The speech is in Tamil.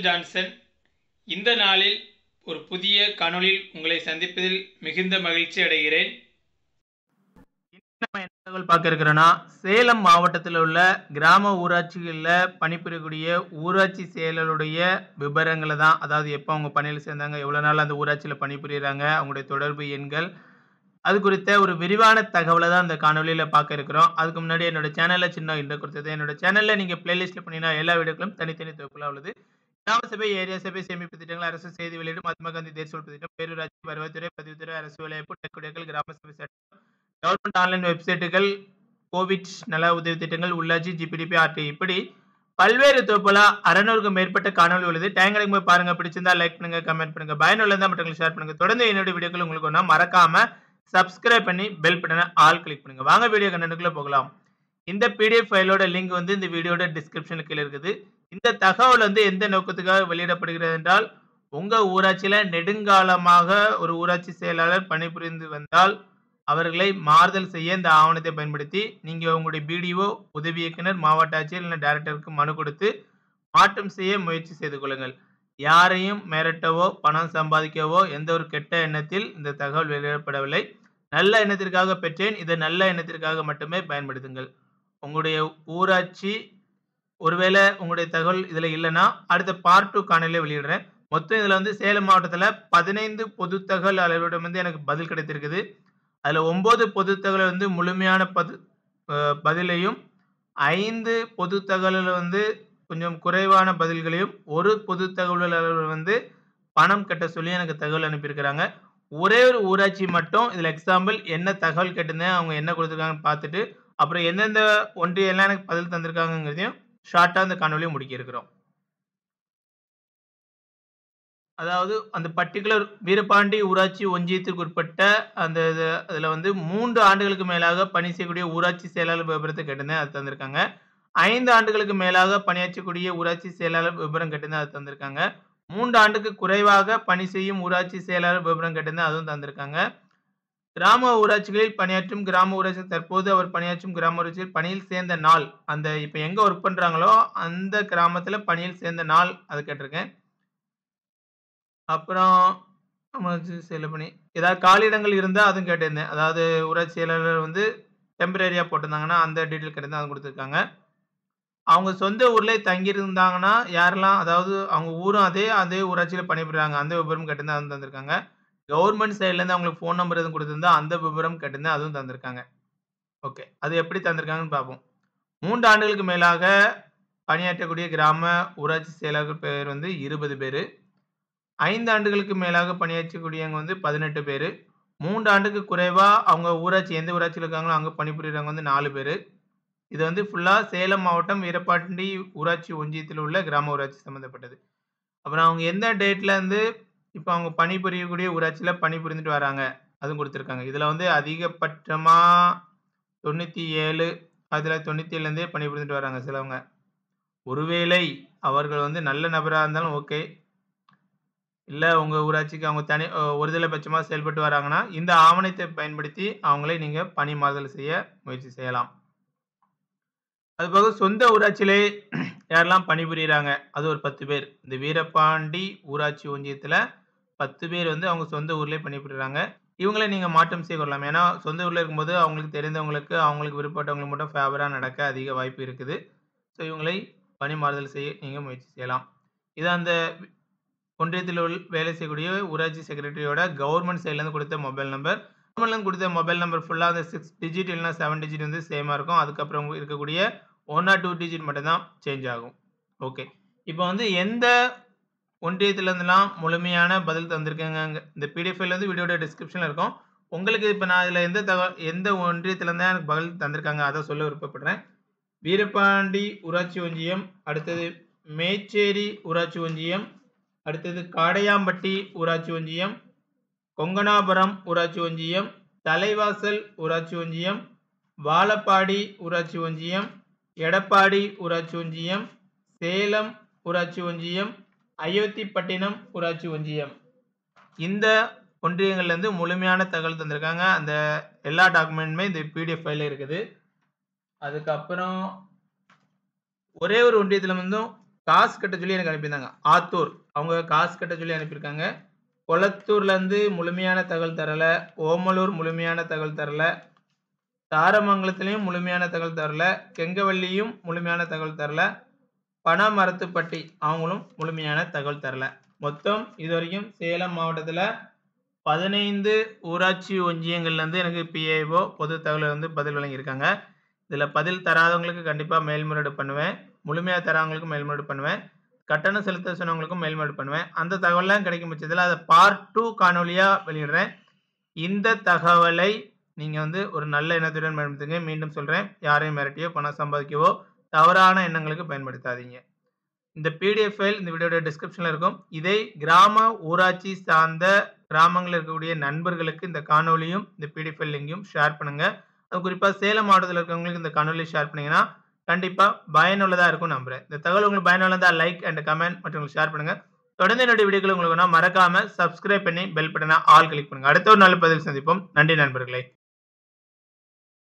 Michael Johnson. இந்த நாளில் ஒரு புதிய காணொளியில் உங்களை சந்திப்பதில் மிகுந்த மகிழ்ச்சி அடைகிறேன். நம்ம என்ன தகவல் பார்க்க இருக்கிறோன்னா, சேலம் மாவட்டத்தில் உள்ள கிராம ஊராட்சிகளில் பணிபுரியக்கூடிய ஊராட்சி செயலருடைய விவரங்களை தான், அதாவது எப்போ அவங்க பணியில் சேர்ந்தாங்க, எவ்வளோ நாள் அந்த ஊராட்சியில் பணிபுரியுறாங்க, அவங்களுடைய தொடர்பு எண்கள், அது குறித்த ஒரு விரிவான தகவலை தான் இந்த காணொலியில் பார்க்க இருக்கிறோம். அதுக்கு முன்னாடி என்னோட சேனலில் சின்ன இன்ட்ரோ கொடுத்தது. என்னோட சேனலில் நீங்கள் பிளேலிஸ்ட்டில் பண்ணினா எல்லா வீடியோக்களும் தனித்தனி தொகுப்புலாம் உள்ளது. கிராம சபை, ஏரியா சபை, சேமிப்பு திட்டங்கள், அரசு செய்தி வெளியீடு, மகாத்மா காந்தி தேசிய ஒழிப்பு திட்டம், பேரூராட்சி, வருவாய்த்துறை, பதிவுத்துறை, அரசு வேலைவாய்ப்பு, டெக்குடியர்கள், கிராம சபை சட்டம், கவர்மெண்ட் ஆன்லைன் வெப்சைட்டுகள், கோவிட் நல உதவி திட்டங்கள், உள்ளாட்சி, ஜிபிடிபி, ஆர்டி, இப்படி பல்வேறு தொகுப்புல 600க்கும் மேற்பட்ட காணொலி உள்ளது. டைம் கிடைக்கும் பாருங்க. பிடிச்சிருந்தா லைக் பண்ணுங்க, கமெண்ட் பண்ணுங்க, பயனுள்ளதா மற்றவங்களுக்கு ஷேர் பண்ணுங்க. தொடர்ந்து என்னோட வீடியோக்கள் உங்களுக்கு ஒன்றா மறக்காம சப்ஸ்கிரைப் பண்ணி பெல் பட்டனை ஆல் கிளிக் பண்ணுங்க. வாங்க வீடியோ கண்டென்ட்குள்ள போகலாம். இந்த பிடிஎஃப் ஃபைலோட லிங்க் வந்து இந்த வீடியோட டிஸ்கிரிப்ஷனுக்கு கீழே இருக்குது. இந்த தகவல் வந்து எந்த நோக்கத்துக்காக வெளியிடப்படுகிறது என்றால், உங்க ஊராட்சியில நெடுங்காலமாக ஒரு ஊராட்சி செயலாளர் பணிபுரிந்து வந்தால் அவர்களை மாறுதல் செய்ய இந்த ஆவணத்தை பயன்படுத்தி நீங்க உங்களுடைய பிடிஓ, உதவி இயக்குனர், மாவட்ட ஆட்சியர் இல்லை டைரக்டருக்கு மனு கொடுத்து மாற்றம் செய்ய முயற்சி செய்து கொள்ளுங்கள். யாரையும் மிரட்டவோ பணம் சம்பாதிக்கவோ எந்த ஒரு கெட்ட எண்ணத்தில் இந்த தகவல் வெளியிடப்படவில்லை. நல்ல எண்ணத்திற்காக பெற்றேன். இதை நல்ல எண்ணத்திற்காக மட்டுமே பயன்படுத்துங்கள். உங்களுடைய ஊராட்சி ஒருவேளை உங்களுடைய தகவல் இதுல இல்லைன்னா அடுத்த பார்ட் 2 காணொலியை வெளியிடுறேன். மொத்தம் இதுல வந்து சேலம் மாவட்டத்துல 15 பொது தகவல் அலுவலரிடம் வந்து எனக்கு பதில் கிடைத்திருக்குது. அதுல 9 பொது தகவல் வந்து முழுமையான பதிலையும், 5 பொது தகவலில் வந்து கொஞ்சம் குறைவான பதில்களையும், ஒரு பொது தகவல் அலுவலர் வந்து பணம் கட்ட சொல்லி எனக்கு தகவல் அனுப்பியிருக்கிறாங்க. ஒரே ஒரு ஊராட்சி மட்டும் இதுல எக்ஸாம்பிள் என்ன தகவல் கேட்டிருந்தேன், அவங்க என்ன கொடுத்துருக்காங்கன்னு பார்த்துட்டு அப்புறம் எந்தெந்த ஒன்றியம் எல்லாம் எனக்கு பதில் தந்திருக்காங்கிறதையும் ஷார்ட்டா இந்த காணொலியை முடிக்க இருக்கிறோம். அதாவது அந்த பர்டிகுலர் வீரபாண்டி ஊராட்சி ஒன்றியத்திற்கு உட்பட்ட அந்த அதுல வந்து 3 ஆண்டுகளுக்கு மேலாக பணி செய்யக்கூடிய ஊராட்சி செயலாளர் விவரத்தை கேட்டிருந்தேன், அது தந்திருக்காங்க. 5 ஆண்டுகளுக்கு மேலாக பணியாற்றக்கூடிய ஊராட்சி செயலாளர் விவரம் கேட்டிருந்தேன், அது தந்திருக்காங்க. 3 ஆண்டுக்கு குறைவாக பணி செய்யும் ஊராட்சி செயலாளர் விவரம் கேட்டிருந்தேன், அதுவும் தந்திருக்காங்க. கிராம ஊராட்சிகளில் பணியாற்றும் கிராம ஊராட்சி தற்போது அவர் பணியாற்றும் கிராம ஊராட்சியில் பணியில் சேர்ந்த நாள், அந்த இப்ப எங்க ஒர்க் பண்றாங்களோ அந்த கிராமத்துல பணியில் சேர்ந்த நாள் அது கேட்டிருக்கேன். அப்புறம் செயல பணி ஏதாவது காலியிடங்கள் இருந்தா அதுவும் கேட்டிருந்தேன். அதாவது ஊராட்சி செயலாளர் வந்து டெம்பரரியா போட்டிருந்தாங்கன்னா அந்த டீட்டெயில் கேட்டிருந்தேன், அது கொடுத்துருக்காங்க. அவங்க சொந்த ஊர்ல தங்கி இருந்தாங்கன்னா யாரெல்லாம், அதாவது அவங்க ஊரும் அதே ஊராட்சியில பணிபுரிறாங்க அந்த விவரம் கேட்டிருந்தேன், அதுவும் தந்திருக்காங்க. கவர்மெண்ட் சைட்ல இருந்து அவங்களுக்கு ஃபோன் நம்பர் எதுவும் கொடுத்திருந்தா அந்த விவரம் கேட்டிருந்தேன், அதுவும் தந்திருக்காங்க. ஓகே, அது எப்படி தந்திருக்காங்கன்னு பார்ப்போம். 3 ஆண்டுகளுக்கு மேலாக பணியாற்றக்கூடிய கிராம ஊராட்சி செயலாளர் பேர் வந்து 20 பேரு. 5 ஆண்டுகளுக்கு மேலாக பணியாற்றக்கூடியவங்க வந்து 18 பேரு. 3 ஆண்டுக்கு குறைவா அவங்க ஊராட்சி எந்த ஊராட்சியில் இருக்காங்களோ அங்க பணிபுரியறவங்க வந்து 4 பேரு. இது வந்து ஃபுல்லா சேலம் மாவட்டம் வீரபாண்டி ஊராட்சி ஒன்றியத்தில் உள்ள கிராம ஊராட்சி சம்பந்தப்பட்டது. அப்புறம் அவங்க எந்த டேட்ல இருந்து இப்ப அவங்க பணிபுரியக்கூடிய ஊராட்சியில பணிபுரிந்துட்டு வராங்க அதுவும் கொடுத்திருக்காங்க. இதுல வந்து அதிகபட்சமா 97 1997ல இருந்தே பணிபுரிந்துட்டு வராங்க சிலவங்க. ஒருவேளை அவர்கள் வந்து நல்ல நபரா இருந்தாலும் ஓகே, இல்ல உங்க ஊராட்சிக்கு அவங்க தனி ஒருதலை பட்சமா செயல்பட்டு வராங்கன்னா இந்த ஆவணத்தை பயன்படுத்தி அவங்களை நீங்க பணி மாறுதல் செய்ய முயற்சி செய்யலாம். அதுபோக சொந்த ஊராட்சியிலே யாரெல்லாம் பணிபுரியுறாங்க அது ஒரு 10 பேர். இந்த வீரபாண்டி ஊராட்சி ஒன்றியத்துல 10 பேர் வந்து அவங்க சொந்த ஊர்லயே பணிபுரியுறாங்க. இவங்களை நீங்க மாற்றம் செய்ய கொள்ளலாம். ஏன்னா சொந்த ஊர்ல இருக்கும்போது அவங்களுக்கு தெரிந்தவங்களுக்கு, அவங்களுக்கு விருப்பப்பட்டவங்களுக்கு மட்டும் ஃபேவரா நடக்க அதிக வாய்ப்பு இருக்குது. ஸோ இவங்களை பணி மாறுதல் செய்ய நீங்க முயற்சி செய்யலாம். இது அந்த ஒன்றியத்தில் வேலை செய்யக்கூடிய ஊராட்சி செக்ரட்டரியோட கவர்மெண்ட் சைட்ல இருந்து கொடுத்த மொபைல் நம்பர். கவர்மெண்ட்ல இருந்து கொடுத்த மொபைல் நம்பர் ஃபுல்லா அந்த 6 டிஜிட் இல்லைன்னா 7 டிஜிட் வந்து சேமா இருக்கும். அதுக்கப்புறம் இருக்கக்கூடிய 1 or 2 டிஜிட் மட்டும் தான் சேஞ்ச் ஆகும். ஓகே, இப்போ வந்து எந்த ஒன்றியத்துல இருந்தெல்லாம் முழுமையான பதில் தந்திருக்காங்க இந்த பிடிஎஃப் ஃபைல் வந்து வீடியோட டிஸ்கிரிப்ஷன்ல இருக்கும். உங்களுக்கு இப்போ நான் இதுல எந்த ஒன்றியத்துல இருந்தா எனக்கு பதில் தந்திருக்காங்க அதை சொல்ல விருப்பப்படுறேன். வீரபாண்டி ஊராட்சி ஒன்றியம், அடுத்தது மேச்சேரி ஊராட்சி ஒன்றியம், அடுத்தது காடையாம்பட்டி ஊராட்சி ஒன்றியம், கொங்கனாபுரம் ஊராட்சி ஒன்றியம், தலைவாசல் ஊராட்சி ஒன்றியம், வாழப்பாடி ஊராட்சி ஒன்றியம், எடப்பாடி ஊராட்சி ஒன்றியம், சேலம் ஊராட்சி ஒன்றியம், அயோத்திப்பட்டினம் ஊராட்சி ஒன்றியம். இந்த ஒன்றியங்கள்ல இருந்து முழுமையான தகவல் தந்திருக்காங்க. அந்த எல்லா டாக்குமெண்ட்டுமே இந்த பிடிஎஃப் ஃபைல்ல இருக்குது. அதுக்கப்புறம் ஒரே ஒரு ஒன்றியத்துல இருந்தும் காசு கட்ட சொல்லி எனக்கு அனுப்பியிருந்தாங்க. ஆத்தூர் அவங்க காசு கட்ட சொல்லி அனுப்பியிருக்காங்க. கொளத்தூர்லேருந்து முழுமையான தகவல் தரல. ஓமலூர் முழுமையான தகவல் தரல. தாரமங்கலத்திலையும் முழுமையான தகவல் தரல. கெங்கவள்ளியும் முழுமையான தகவல் தரல. பனமரத்துப்பட்டி அவங்களும் முழுமையான தகவல் தரல. மொத்தம் இதுவரைக்கும் சேலம் மாவட்டத்தில் 15 ஊராட்சி ஒன்றியங்கள்லேருந்து எனக்கு பிஏஓ பொது தகவல் வந்து பதில் வழங்கியிருக்காங்க. இதில் பதில் தராதவங்களுக்கு கண்டிப்பாக மேல்முறையீடு பண்ணுவேன். முழுமையாக தராதவங்களுக்கு மேல்முறையீடு பண்ணுவேன். கட்டணம் செலுத்த சொன்னவங்களுக்கும் மேல்முறையீடு பண்ணுவேன். அந்த தகவல்லாம் கிடைக்கும் பட்சத்தில் அதை பார்ட் 2 காணொலியாக வெளியிடுறேன். இந்த தகவலை நீங்கள் வந்து ஒரு நல்ல எண்ணத்துடன் பயன்படுத்துங்க. மீண்டும் சொல்கிறேன், யாரையும் மிரட்டியோ பணம் சம்பாதிக்கவோ தவறான எண்ணங்களுக்கு பயன்படுத்தாதீங்க. இந்த பிடிஎஃப் ஃபைல் இந்த வீடியோட டிஸ்கிரிப்ஷனில் இருக்கும். இதை கிராம ஊராட்சி சார்ந்த கிராமங்களில் இருக்கக்கூடிய நண்பர்களுக்கு இந்த காணொலியும் இந்த பிடிஎஃப் ஃபைல் லிங்கையும் ஷேர் பண்ணுங்கள். அது குறிப்பாக சேலம் மாவட்டத்தில் இருக்கிறவங்களுக்கு இந்த காணொலி ஷேர் பண்ணிங்கன்னா கண்டிப்பாக பயனுள்ளதாக இருக்கும் நம்புகிறேன். இந்த தகவல் உங்களுக்கு பயனுள்ளதாக லைக் அண்ட் கமெண்ட் மற்றும் ஷேர் பண்ணுங்கள். தொடர்ந்து என்னுடைய வீடியோக்கள் உங்களுக்கு மறக்காமல் சப்ஸ்கிரைப் பண்ணி பெல் பட்டனை ஆல் கிளிக் பண்ணுங்கள். அடுத்த ஒரு நல்ல பதில் சந்திப்போம். நன்றி நண்பர்களே.